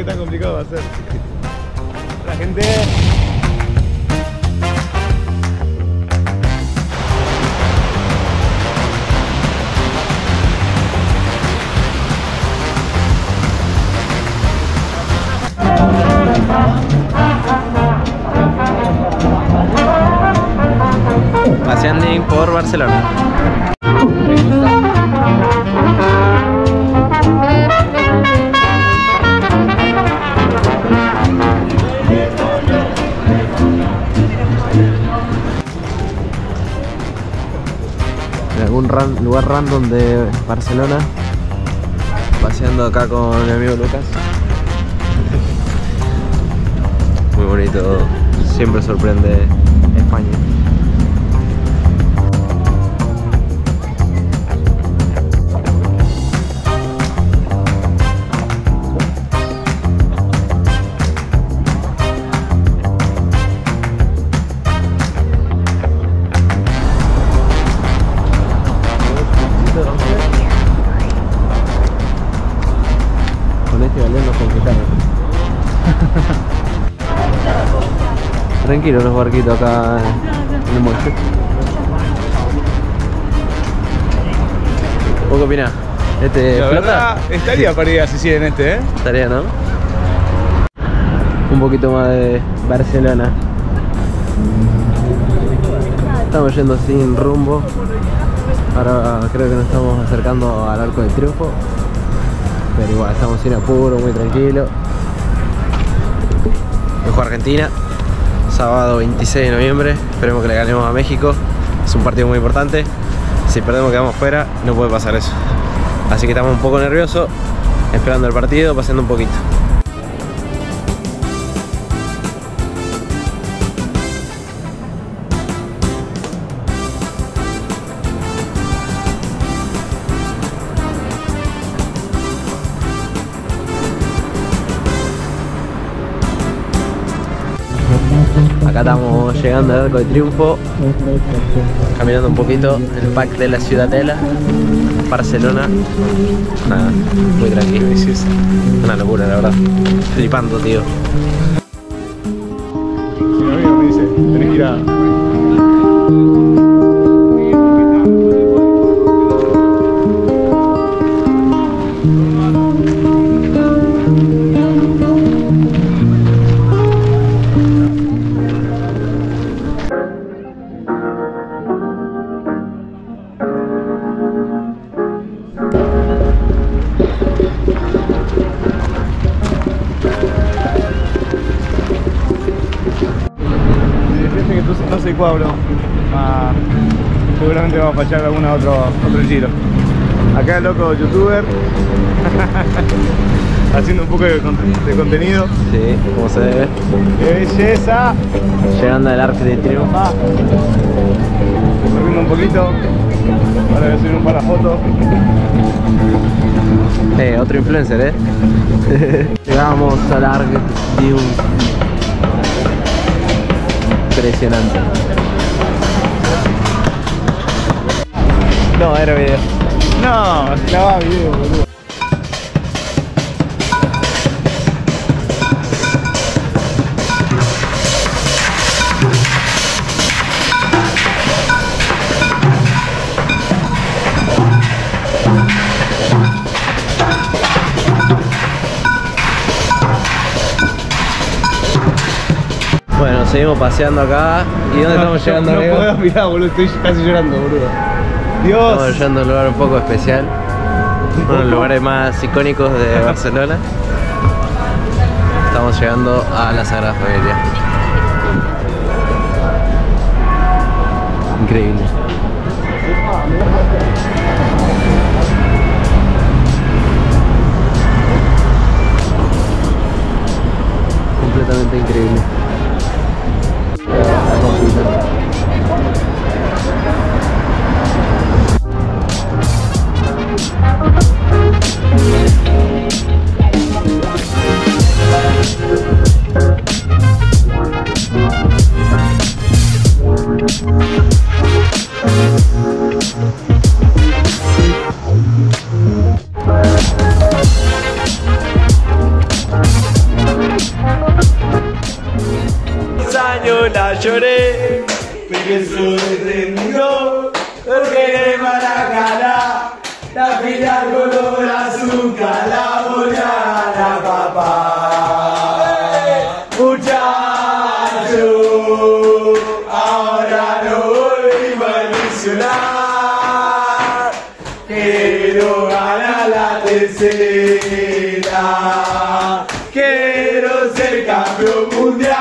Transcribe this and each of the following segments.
qué tan complicado va a ser. La gente... Paseando por Barcelona. En algún lugar random de Barcelona, paseando acá con mi amigo Lucas. Muy bonito, siempre sorprende España. Con este balón nos conquistaron. Tranquilo los barquitos acá en el muelle. ¿Vos qué opinás? La verdad, estaría para ir a Sicilia en este, ¿eh? Estaría, ¿no? Un poquito más de Barcelona. Estamos yendo sin rumbo. Ahora creo que nos estamos acercando al Arco del Triunfo. Pero igual, estamos sin apuro, muy tranquilo. Hoy juega Argentina, sábado 26 de noviembre. Esperemos que le ganemos a México. Es un partido muy importante. Si perdemos quedamos fuera, no puede pasar eso. Así que estamos un poco nerviosos, esperando el partido, paseando un poquito. Acá estamos llegando al Arco de Triunfo, caminando un poquito el pack de la Ciudadela, Barcelona. Nada, muy tranquilo, una locura la verdad, flipando, tío. Si mi amigo me dice, tenés que ir a... No sé cuál, bro. Seguramente vamos a fachar algún otro giro. Acá el loco youtuber haciendo un poco de contenido. Sí, como se debe. ¡Qué belleza! Llegando al Arco de Triunfo. Corriendo un poquito. Ahora voy a subir un par de fotos. Otro influencer, Llegamos al Arco de Triunfo. Impresionante. No, era video. No, grababa video, boludo. Bueno, seguimos paseando acá. ¿Y dónde estamos llegando? No puedo mirar, boludo, estoy casi llorando, boludo. Dios. Estamos llegando a un lugar un poco especial. Uno de los lugares más icónicos de Barcelona. Estamos llegando a la Sagrada Familia. Increíble. Completamente increíble. lloré, porque soy terminó, porque de Maracaná, la final color azúcar, la voy a ganar, papá. Muchacho, ahora no volvimos a ilusionar, quiero ganar la tercera, quiero ser campeón mundial.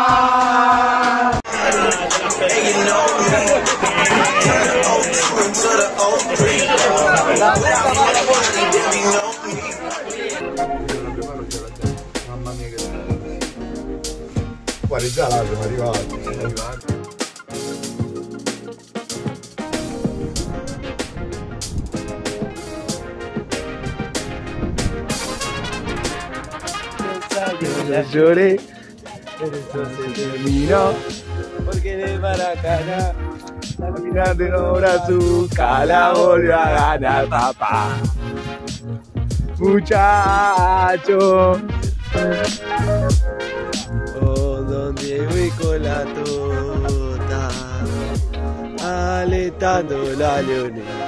Guarda già là siamo arrivati. Ya lloré, pero esto se terminó, porque de Maracaná, la final de Obra Azúcar la volvió a ganar, papá. Muchacho, oh, donde voy con la tota, alentando la leonera.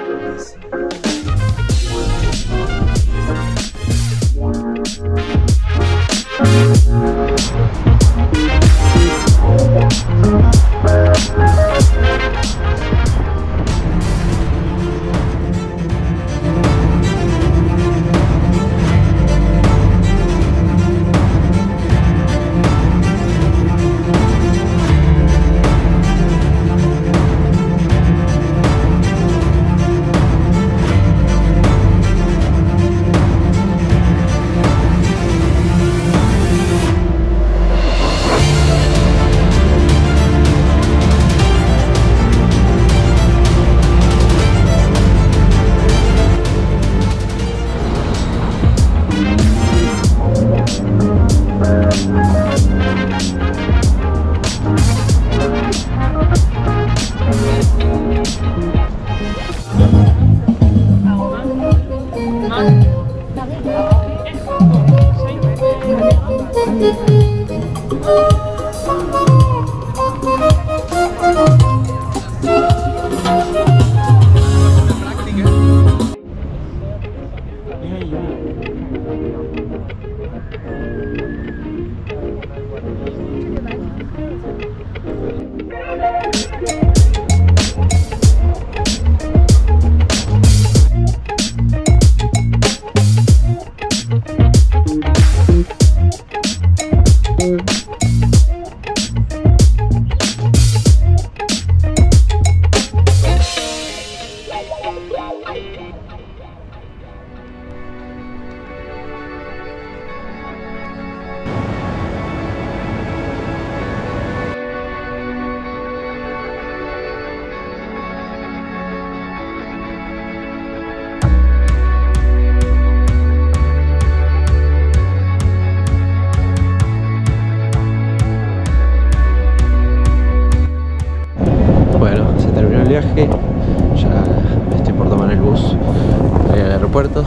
Viaje, ya me estoy por tomar el bus para ir al aeropuerto.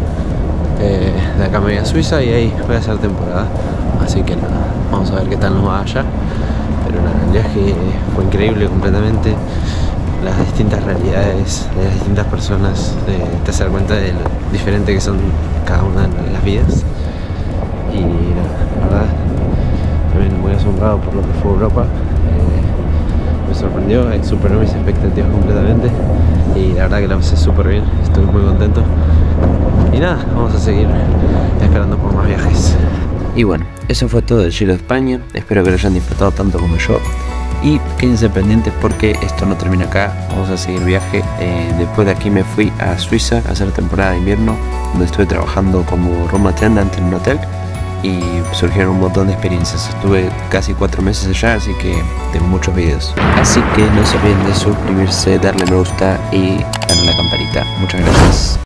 De acá me voy a Suiza y ahí voy a hacer temporada, así que nada, vamos a ver qué tal nos va allá. Pero nada, el viaje fue increíble completamente, las distintas realidades de las distintas personas, te das cuenta de lo diferente que son cada una de las vidas. Y nada, la verdad, también muy asombrado por lo que fue Europa. Me sorprendió, superó mis expectativas completamente y la verdad que la pasé súper bien, estoy muy contento. Y nada, vamos a seguir esperando por más viajes. Y bueno, eso fue todo del Giro de España, espero que lo hayan disfrutado tanto como yo. Y quédense pendientes porque esto no termina acá, vamos a seguir viaje. Después de aquí me fui a Suiza a hacer temporada de invierno, donde estuve trabajando como room attendant en un hotel. Y surgieron un montón de experiencias. Estuve casi 4 meses allá, así que tengo muchos videos. Así que no se olviden de suscribirse, darle me gusta y darle a la campanita. Muchas gracias.